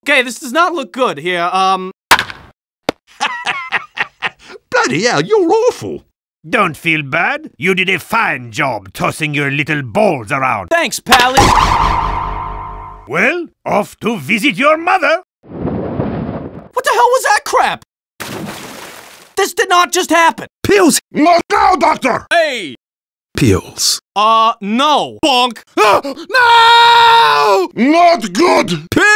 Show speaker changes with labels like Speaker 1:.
Speaker 1: Okay, this does not look good here,
Speaker 2: Bloody hell, you're awful.
Speaker 3: Don't feel bad. You did a fine job tossing your little balls around.
Speaker 1: Thanks, Pally!
Speaker 3: Well, off to visit your mother.
Speaker 1: What the hell was that crap? This did not just happen!
Speaker 2: Pills! Not now, Doctor!
Speaker 1: Hey!
Speaker 2: Pills.
Speaker 1: No! Bonk!
Speaker 2: No! Not good! Pills!